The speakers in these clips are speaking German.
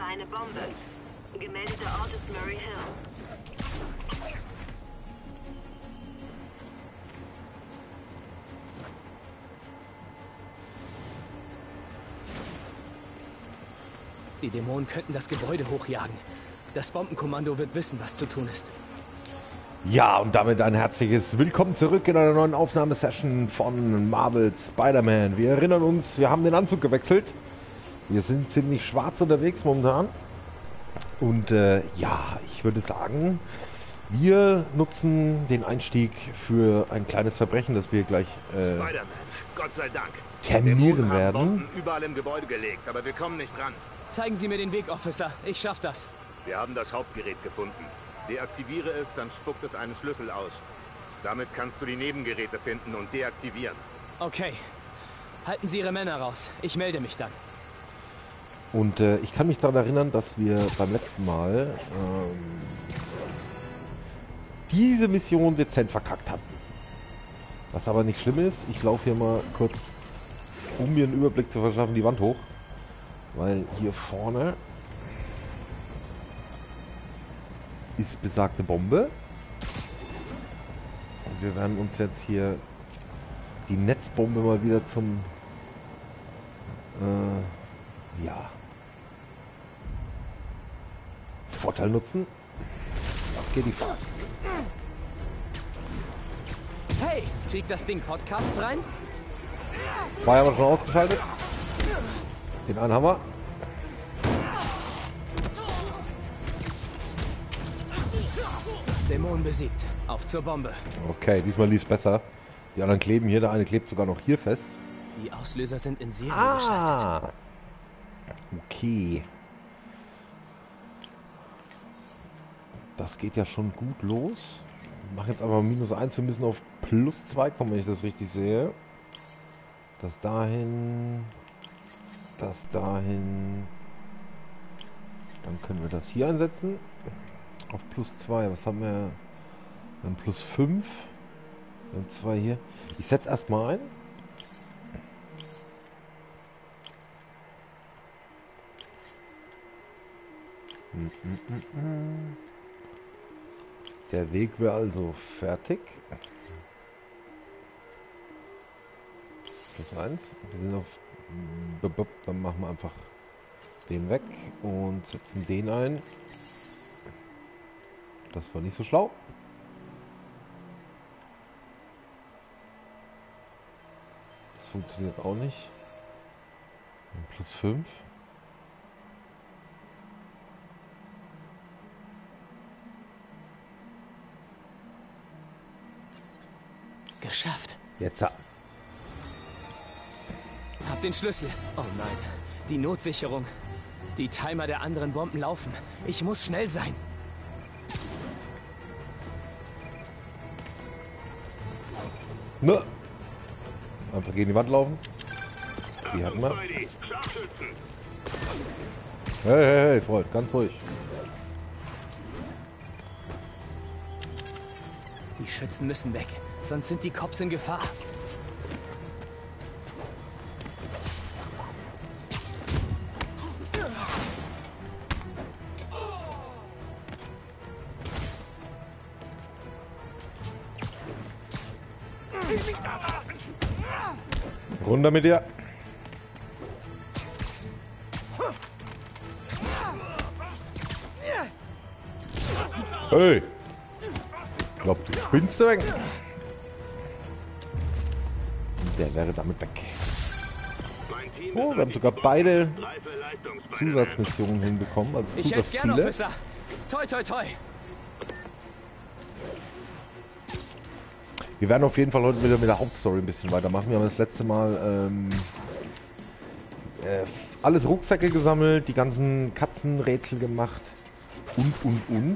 Eine Bombe. Gemeldeter Ort ist Murray Hill. Die Dämonen könnten das Gebäude hochjagen. Das Bombenkommando wird wissen, was zu tun ist. Ja, und damit ein herzliches Willkommen zurück in einer neuen Aufnahmesession von Marvel Spider-Man. Wir erinnern uns, wir haben den Anzug gewechselt. Wir sind ziemlich schwarz unterwegs momentan. Und ja, ich würde sagen, wir nutzen den Einstieg für ein kleines Verbrechen, das wir gleich Spider-Man, Gott sei Dank. terminieren Dämonen haben werden. Bomben überall im Gebäude gelegt, aber wir kommen nicht ran. Zeigen Sie mir den Weg, Officer. Ich schaff das. Wir haben das Hauptgerät gefunden. Deaktiviere es, dann spuckt es einen Schlüssel aus. Damit kannst du die Nebengeräte finden und deaktivieren. Okay. Halten Sie Ihre Männer raus. Ich melde mich dann. Und ich kann mich daran erinnern, dass wir beim letzten Mal diese Mission dezent verkackt hatten. Was aber nicht schlimm ist, ich laufe hier mal kurz, um mir einen Überblick zu verschaffen, die Wand hoch. Weil hier vorne ist besagte Bombe. Und wir werden uns jetzt hier die Netzbombe mal wieder zum ja, Vorteil nutzen. Auf geht die Fahrt. Hey, kriegt das Ding Podcasts rein? 2 haben wir schon ausgeschaltet. Den einen haben wir. Dämonen besiegt. Auf zur Bombe. Okay, diesmal lief es besser. Die anderen kleben hier, der eine klebt sogar noch hier fest. Die Auslöser sind in Serie geschaltet. Okay. Das geht ja schon gut los. Ich mache jetzt aber -1, wir müssen auf +2 kommen, wenn ich das richtig sehe. Das dahin. Das dahin. Dann können wir das hier einsetzen. Auf +2. Was haben wir? Wir haben +5. Wir haben 2 hier. Ich setze erstmal ein. Der Weg wäre also fertig. +1. Wir sind auf. Dann machen wir einfach den weg und setzen den ein. Das war nicht so schlau. Das funktioniert auch nicht. +5. Geschafft. Jetzt. Hab den Schlüssel. Oh nein. Die Notsicherung. Die Timer der anderen Bomben laufen. Ich muss schnell sein. Ne. Einfach gegen die Wand laufen. Die hatten wir. Hey, hey, hey, Freund, ganz ruhig. Die Schützen müssen weg, sonst sind die Cops in Gefahr. Runter mit dir. Hey. Ich glaube, du spinnst weg. Der wäre damit weg. Oh, wir haben sogar beide Zusatzmissionen hinbekommen. Also Ich helfe gern, Zusatzziele. Officer. Toi, toi, toi. Wir werden auf jeden Fall heute wieder mit der Hauptstory ein bisschen weitermachen. Wir haben das letzte Mal alles Rucksäcke gesammelt, die ganzen Katzenrätsel gemacht und.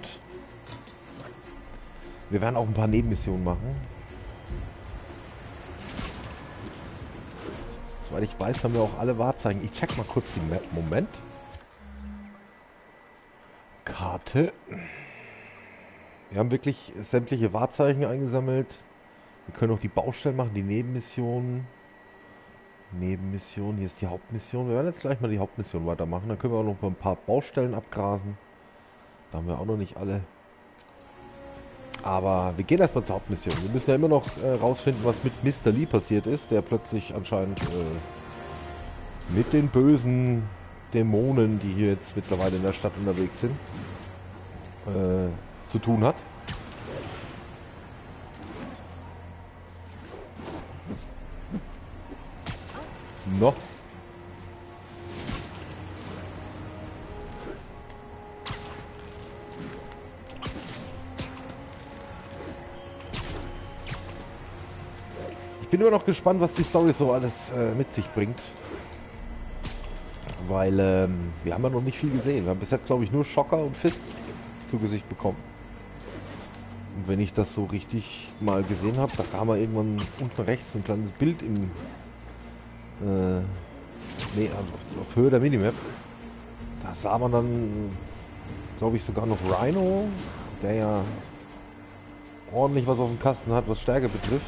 Wir werden auch ein paar Nebenmissionen machen. Soweit ich weiß, haben wir auch alle Wahrzeichen. Ich check mal kurz die Map. Moment. Karte. Wir haben wirklich sämtliche Wahrzeichen eingesammelt. Wir können auch die Baustellen machen, die Nebenmissionen. Nebenmission. Hier ist die Hauptmission. Wir werden jetzt gleich mal die Hauptmission weitermachen. Dann können wir auch noch ein paar Baustellen abgrasen. Da haben wir auch noch nicht alle. Aber wir gehen erstmal zur Hauptmission. Wir müssen ja immer noch rausfinden, was mit Mr. Lee passiert ist, der plötzlich anscheinend mit den bösen Dämonen, die hier jetzt mittlerweile in der Stadt unterwegs sind, zu tun hat. Noch. Ich bin immer noch gespannt, was die Story so alles mit sich bringt. Weil wir haben ja noch nicht viel gesehen. Wir haben bis jetzt, glaube ich, nur Schocker und Fist zu Gesicht bekommen. Und wenn ich das so richtig mal gesehen habe, da kam mal irgendwann unten rechts ein kleines Bild im auf Höhe der Minimap. Da sah man dann, glaube ich, sogar noch Rhino, der ja ordentlich was auf dem Kasten hat, was Stärke betrifft.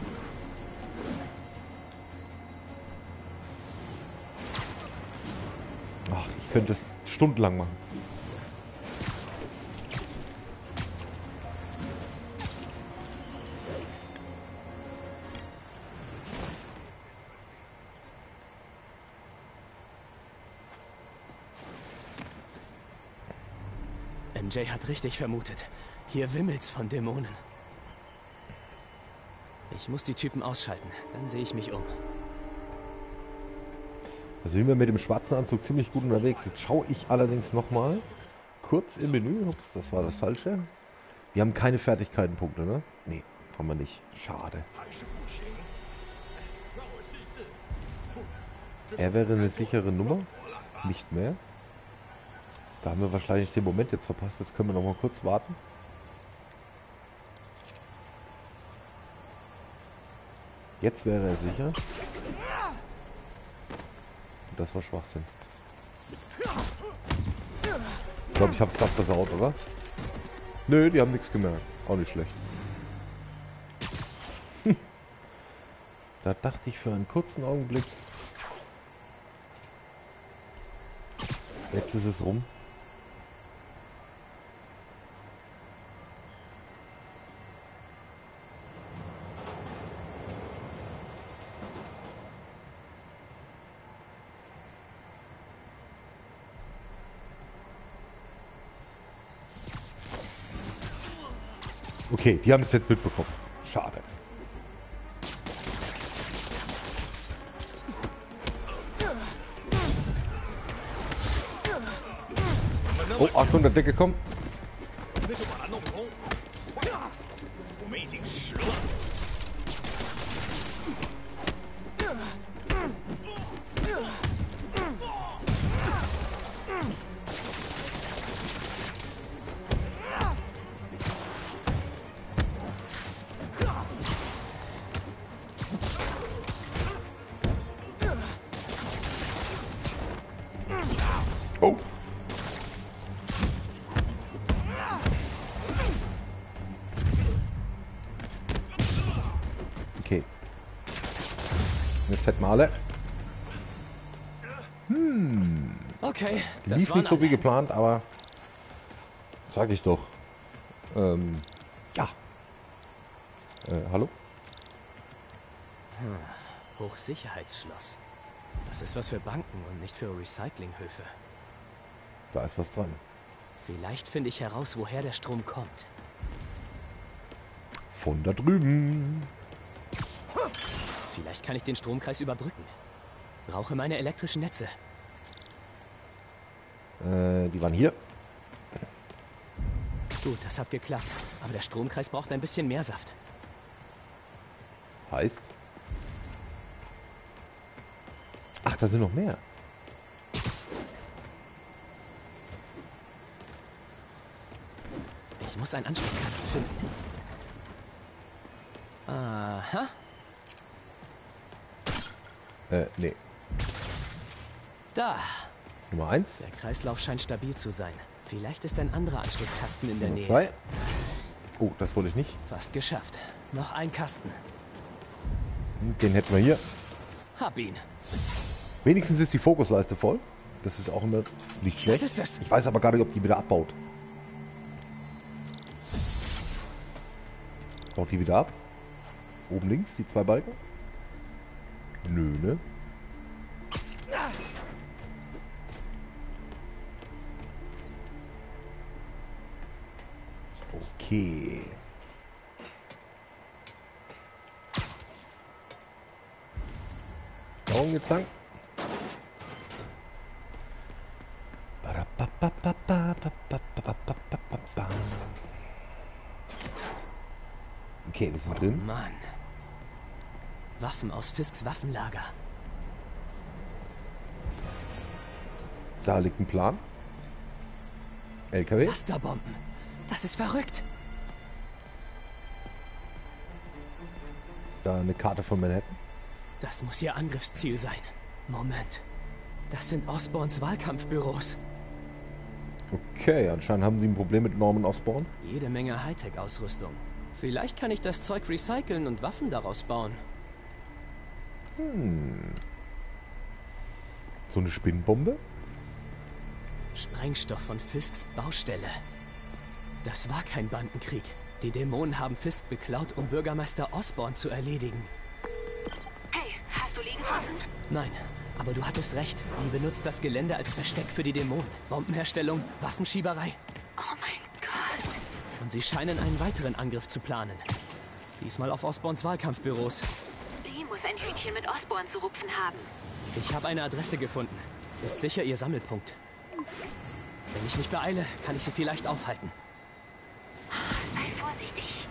Ach, ich könnte es stundenlang machen. MJ hat richtig vermutet. Hier wimmelt's von Dämonen. Ich muss die Typen ausschalten, dann sehe ich mich um. Also sind wir mit dem schwarzen Anzug ziemlich gut unterwegs. Jetzt schaue ich allerdings nochmal kurz im Menü. Ups, das war das Falsche. Wir haben keine Fertigkeitenpunkte, ne? Nee, haben wir nicht. Schade. Er wäre eine sichere Nummer. Nicht mehr. Da haben wir wahrscheinlich den Moment jetzt verpasst. Jetzt können wir noch mal kurz warten. Jetzt wäre er sicher. Und das war Schwachsinn. Ich glaube, ich habe es fast versaut, oder? Nö, die haben nichts gemerkt. Auch nicht schlecht. Da dachte ich für einen kurzen Augenblick. Jetzt ist es rum. Okay, die haben es jetzt mitbekommen. Schade. Oh, Achtung, der Decke kommt. Oh. Okay. Jetzt hätten wir alle. Okay, das Lief war nicht so wie geplant, aber sag ich doch. Ja. Hallo? Hochsicherheitsschloss. Das ist was für Banken und nicht für Recyclinghöfe. Da ist was dran. Vielleicht finde ich heraus, woher der Strom kommt. Von da drüben. Vielleicht kann ich den Stromkreis überbrücken. Brauche meine elektrischen Netze. Die waren hier. Gut, das hat geklappt. Aber der Stromkreis braucht ein bisschen mehr Saft. Heißt? Ach, da sind noch mehr. Ich muss einen Anschlusskasten finden. Aha. Nee. Da. Nummer 1. Der Kreislauf scheint stabil zu sein. Vielleicht ist ein anderer Anschlusskasten in der Nummer Nähe. 2. Oh, das wollte ich nicht. Fast geschafft. Noch ein Kasten. Den hätten wir hier. Hab ihn. Wenigstens ist die Fokusleiste voll. Das ist auch immer nicht schlecht. Was ist das? Ich weiß aber gar nicht, ob die wieder abbaut. Baut die wieder ab? Oben links, die 2 Balken? Nö, ne? Okay. Daumen geht's lang. Okay, wir sind drin. Mann. Waffen aus Fisks Waffenlager. Da liegt ein Plan. LKW. Clusterbomben. Das ist verrückt. Da eine Karte von Manhattan. Das muss ihr Angriffsziel sein. Moment. Das sind Osborns Wahlkampfbüros. Okay, anscheinend haben sie ein Problem mit Norman Osborn. Jede Menge Hightech-Ausrüstung. Vielleicht kann ich das Zeug recyceln und Waffen daraus bauen. So eine Spinnenbombe? Sprengstoff von Fisks Baustelle. Das war kein Bandenkrieg. Die Dämonen haben Fisk beklaut, um Bürgermeister Osborn zu erledigen. Hey, hast du Lee getroffen? Nein, aber du hattest recht. Die benutzt das Gelände als Versteck für die Dämonen. Bombenherstellung, Waffenschieberei. Oh mein Gott. Und sie scheinen einen weiteren Angriff zu planen. Diesmal auf Osborns Wahlkampfbüros. Lee muss ein Hütchen mit Osborn zu rupfen haben. Ich habe eine Adresse gefunden. Ist sicher ihr Sammelpunkt. Wenn ich mich beeile, kann ich sie vielleicht aufhalten. Sei vorsichtig.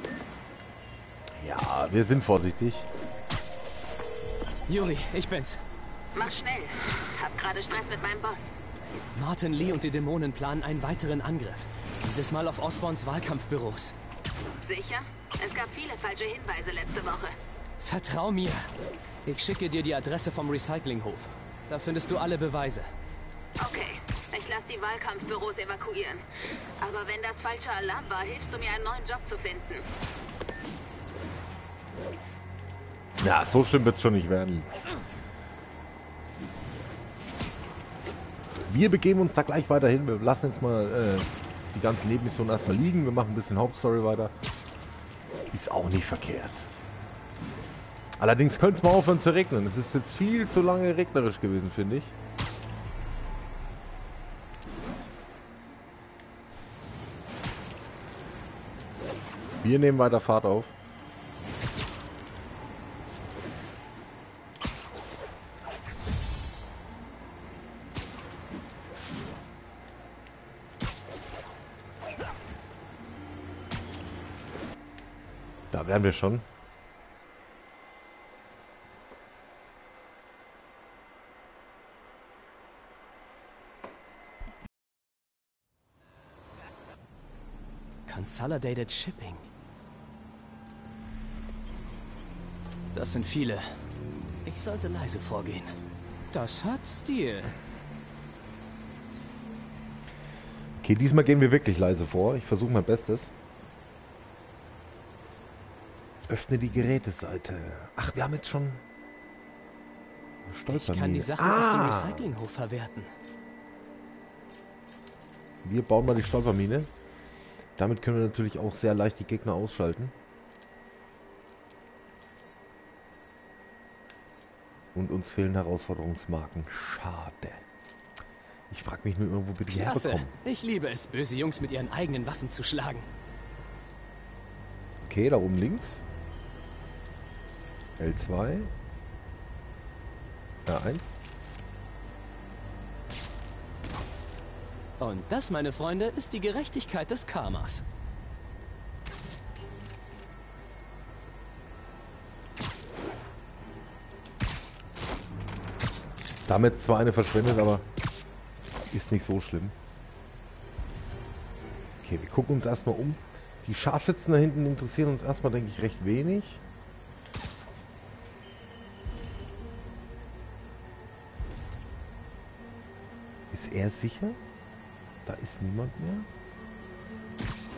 Ja, wir sind vorsichtig. Yuri, ich bin's. Mach schnell. Hab gerade Stress mit meinem Boss. Martin Lee und die Dämonen planen einen weiteren Angriff. Dieses Mal auf Osborns Wahlkampfbüros. Sicher? Es gab viele falsche Hinweise letzte Woche. Vertrau mir. Ich schicke dir die Adresse vom Recyclinghof. Da findest du alle Beweise. Okay, ich lasse die Wahlkampfbüros evakuieren. Aber wenn das falscher Alarm war, hilfst du mir, einen neuen Job zu finden. Ja, so schlimm wird es schon nicht werden. Wir begeben uns da gleich weiter hin. Wir lassen jetzt mal die ganzen Nebenmissionen erstmal liegen. Wir machen ein bisschen Hauptstory weiter. Ist auch nicht verkehrt. Allerdings könnte es mal aufhören zu regnen. Es ist jetzt viel zu lange regnerisch gewesen, finde ich. Wir nehmen weiter Fahrt auf. Da wären wir schon. Consolidated Shipping. Das sind viele. Ich sollte leise vorgehen. Das hat Stil. Okay, diesmal gehen wir wirklich leise vor. Ich versuche mein Bestes. Öffne die Geräteseite. Ach, wir haben jetzt schon... Ich kann die Sachen aus dem Recyclinghof verwerten. Wir bauen mal die Stolpermine. Damit können wir natürlich auch sehr leicht die Gegner ausschalten. Und uns fehlen Herausforderungsmarken. Schade. Ich frage mich nur immer, wo wir die herbekommen. Ich liebe es, böse Jungs mit ihren eigenen Waffen zu schlagen. Okay, da oben links. L2. R1. Und das, meine Freunde, ist die Gerechtigkeit des Karmas. Damit zwar eine verschwendet, aber ist nicht so schlimm. Okay, wir gucken uns erstmal um. Die Scharfschützen da hinten interessieren uns erstmal, denke ich, recht wenig. Ist er sicher? Da ist niemand mehr.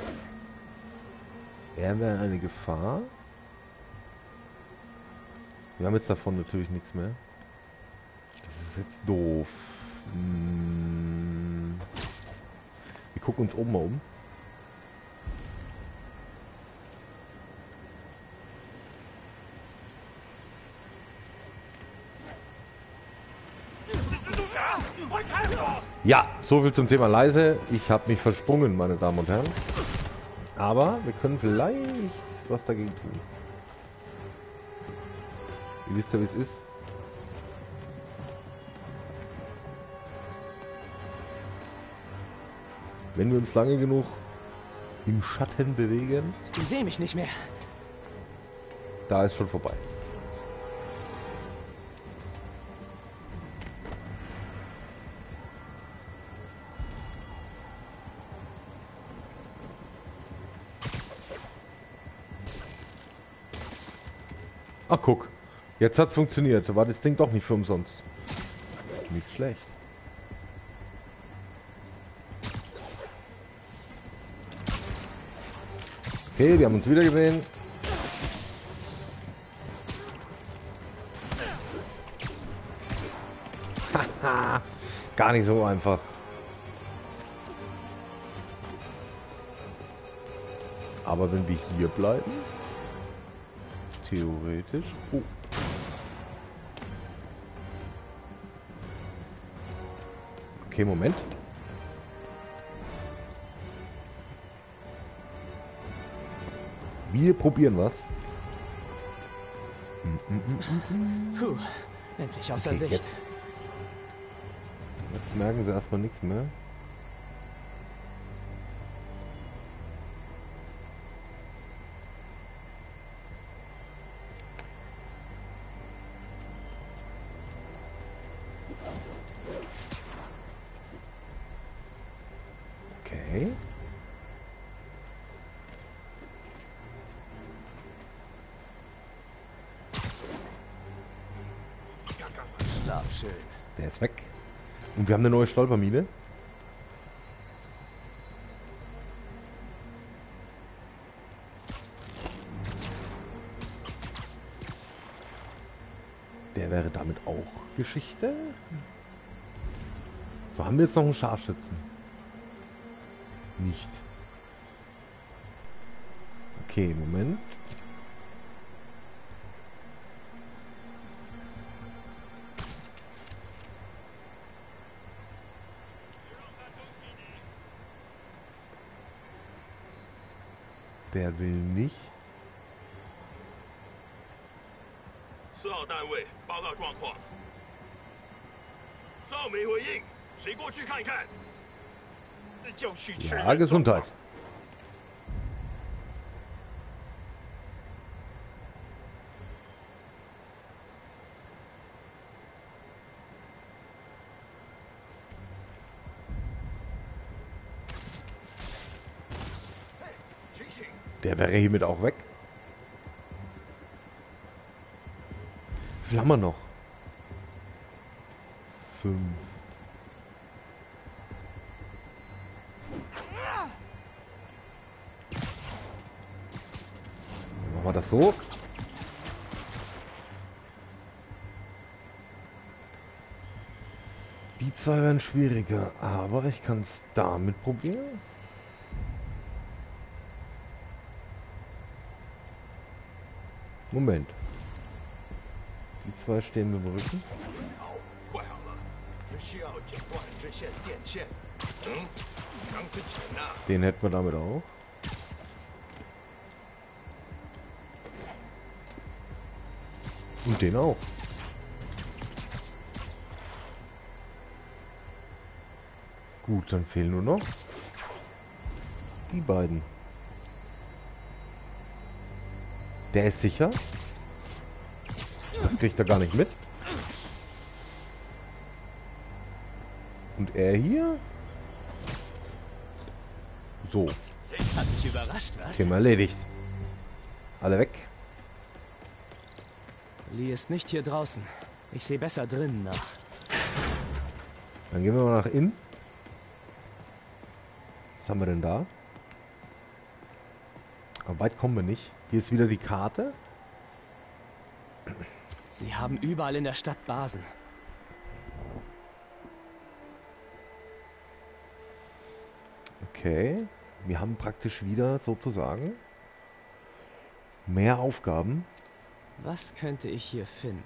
Er wäre eine Gefahr. Wir haben jetzt davon natürlich nichts mehr. Das ist jetzt doof. Wir gucken uns oben mal um. Ja, so viel zum Thema leise. Ich habe mich versprungen, meine Damen und Herren. Aber wir können vielleicht was dagegen tun. Ihr wisst ja, wie es ist. Wenn wir uns lange genug im Schatten bewegen, Die sehen mich nicht mehr. da ist schon vorbei. Ach guck, jetzt hat's funktioniert. War das Ding doch nicht für umsonst. Nicht schlecht. Okay, wir haben uns wieder gesehen. Haha, gar nicht so einfach. Aber wenn wir hier bleiben, theoretisch. Oh. Okay, Moment. Wir probieren was. Puh, endlich außer Okay, Sicht. jetzt merken sie erstmal nichts mehr. Okay. Schlaf schön. Der ist weg. Und wir haben eine neue Stolpermine. Der wäre damit auch Geschichte. So, haben wir jetzt noch einen Scharfschützen? Nicht. Okay, Moment. Der will nicht. 4号单位报告状况。邵没回应，谁过去看一看？这就去确认 Ja, Gesundheit. Der wäre hiermit auch weg. Wie viel haben wir noch? 5. Machen wir das so? Die zwei werden schwieriger, aber ich kann es damit probieren. Moment. Die zwei stehen mir im Rücken. 怪好了，只需要剪断这线电线。刚之前呢， Den hätten wir damit auch. Und den auch. Gut, dann fehlen nur noch die beiden. Der ist sicher. Das kriegt er gar nicht mit. Und er hier? So, Hat mich überrascht, was? Thema erledigt. Alle weg. Lee ist nicht hier draußen. Ich sehe besser drinnen nach. Dann gehen wir mal nach innen. Was haben wir denn da? Aber weit kommen wir nicht. Hier ist wieder die Karte. Sie haben überall in der Stadt Basen. Okay. Wir haben praktisch wieder sozusagen mehr Aufgaben. Was könnte ich hier finden?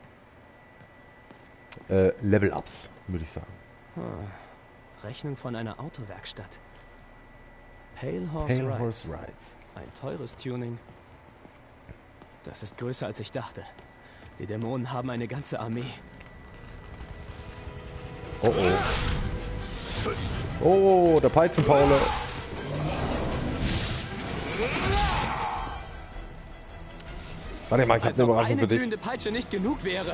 Level-Ups, würde ich sagen. Rechnung von einer Autowerkstatt. Pale Horse Pale Rides. Horse Rides. Ein teures Tuning. Das ist größer als ich dachte. Die Dämonen haben eine ganze Armee. Oh oh. Oh, der Peitschenpaule. Warte mal, ich habe Als eine ob Überraschung eine für dich. glühende Peitsche nicht genug wäre.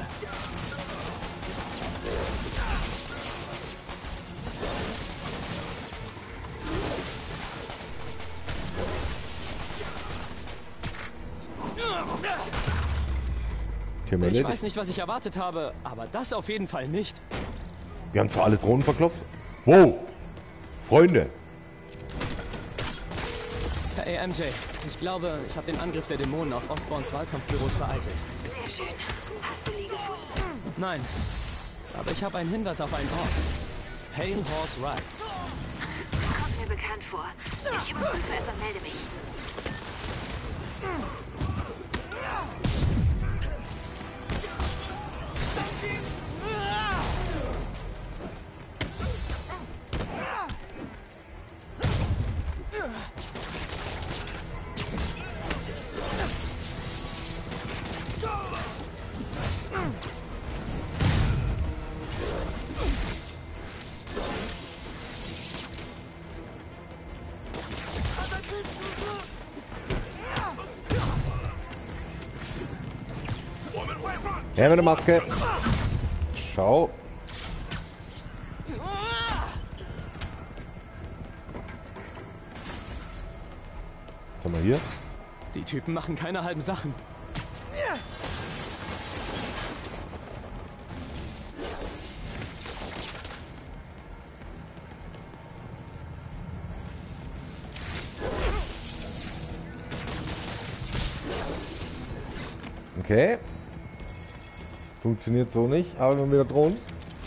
Thema Ich erledigt. weiß nicht, was ich erwartet habe, aber das auf jeden Fall nicht. Wir haben zwar alle Drohnen verklopft. Wow! Freunde! Hey MJ, ich glaube, ich habe den Angriff der Dämonen auf Osborns Wahlkampfbüros vereitelt. Sehr schön. Hast du Lee gefunden? Nein, aber ich habe einen Hinweis auf einen Ort. Pale Horse Rides. Kommt mir bekannt vor. Ich überprüfe es und melde mich. Her mit der Maske. Schau. Was haben wir hier? Die Typen machen keine halben Sachen. Okay. Funktioniert so nicht, aber wir haben wieder Drohnen.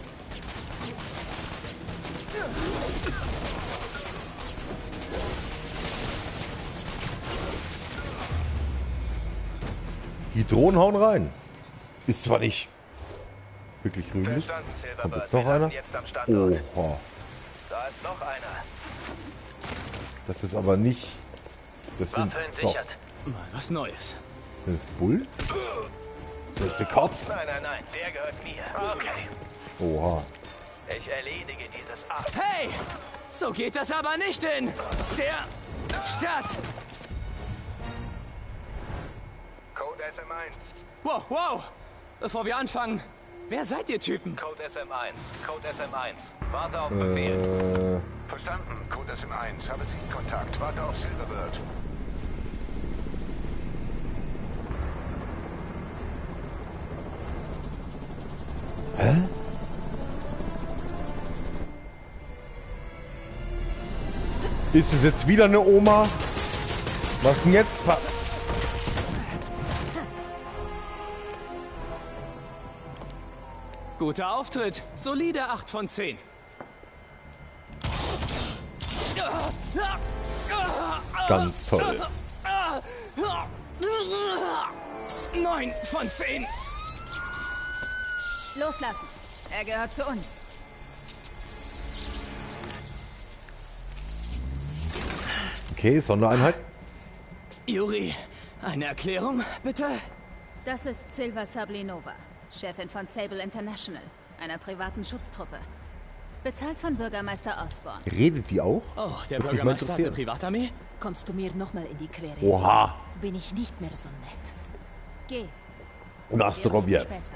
Die Drohnen hauen rein. Ist zwar nicht wirklich rühmlich. Verstanden, Kommt Silverbird. jetzt noch Wir landen einer? jetzt am Standort. Oha. Da ist noch einer. Das ist aber nicht... Das sind... Waffe entsichert. Mal was Neues. Sind das Bull? Sind das die Cops? Nein, nein, nein. Der gehört mir. Okay. Oha. Ich erledige dieses Acht. Hey! So geht das aber nicht in der Stadt! Code SM1. Wow, wow! Bevor wir anfangen, wer seid ihr Typen? Code SM1. Code SM1. Warte auf Befehl. Verstanden. Code SM1. Habe Sichtkontakt. Warte auf Silverbird. Hä? Ist es jetzt wieder eine Oma? Was denn jetzt? Guter Auftritt. Solide 8 von 10. Ganz toll. 9 von 10. Loslassen. Er gehört zu uns. Okay, Sondereinheit. Yuri, eine Erklärung, bitte? Das ist Silva Sablinova, Chefin von Sable International, einer privaten Schutztruppe. Bezahlt von Bürgermeister Osborn. Redet die auch? Oh, der Würde mich mal Bürgermeister hat eine interessieren. Privatarmee? Kommst du mir nochmal in die Quere? Oha. Bin ich nicht mehr so nett. Geh. Und Wir reden Astrobjet. später.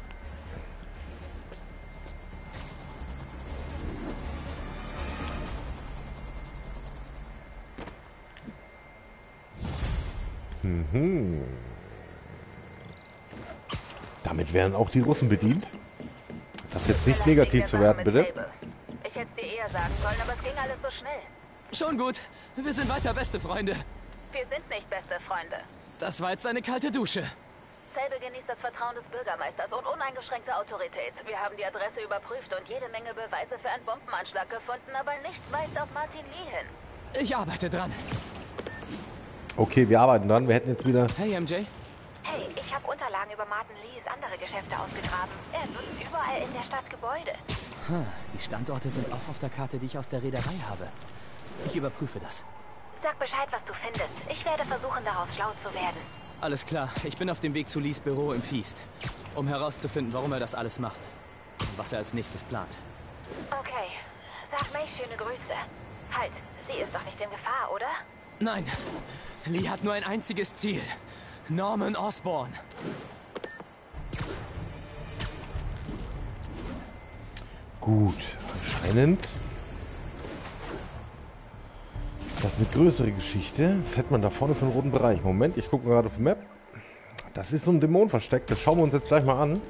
Damit werden auch die Russen bedient. Das jetzt nicht negativ zu werden, bitte. Ich hätte es dir eher sagen sollen, aber es ging alles so schnell. Schon gut. Wir sind weiter beste Freunde. Wir sind nicht beste Freunde. Das war jetzt eine kalte Dusche. Sable genießt das Vertrauen des Bürgermeisters und uneingeschränkte Autorität. Wir haben die Adresse überprüft und jede Menge Beweise für einen Bombenanschlag gefunden, aber nichts weist auf Martin Lee hin. Ich arbeite dran. Okay, wir arbeiten dran. Wir hätten jetzt wieder... Hey, MJ. Hey, ich habe Unterlagen über Martin Lees andere Geschäfte ausgegraben. Er nutzt überall in der Stadt Gebäude. Die Standorte sind auch auf der Karte, die ich aus der Reederei habe. Ich überprüfe das. Sag Bescheid, was du findest. Ich werde versuchen, daraus schlau zu werden. Alles klar, ich bin auf dem Weg zu Lees Büro im Feast, um herauszufinden, warum er das alles macht. Und was er als nächstes plant. Okay, sag May schöne Grüße. Halt, sie ist doch nicht in Gefahr, oder? Nein, Lee hat nur ein einziges Ziel. Norman Osborn. Gut, anscheinend ist das eine größere Geschichte. Das hätte man da vorne für einen roten Bereich. Moment, ich gucke gerade auf die Map. Das ist so ein Dämonenversteck. Das schauen wir uns jetzt gleich mal an.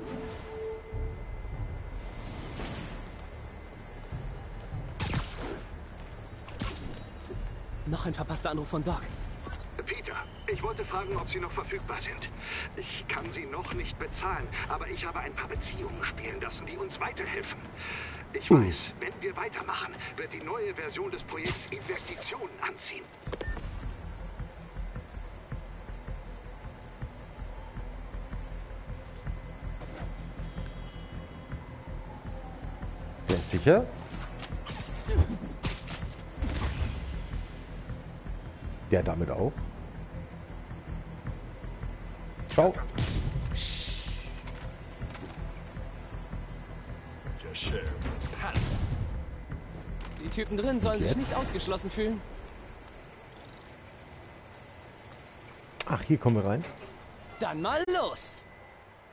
Noch ein verpasster Anruf von Doc. Peter, ich wollte fragen, ob Sie noch verfügbar sind. Ich kann Sie noch nicht bezahlen, aber ich habe ein paar Beziehungen spielen lassen, die uns weiterhelfen. Ich weiß, wenn wir weitermachen, wird die neue Version des Projekts Investitionen anziehen. Sehr sicher. Der damit auch. Ciao. Die Typen drin sollen sich nicht ausgeschlossen fühlen. Ach, hier kommen wir rein. Dann mal los!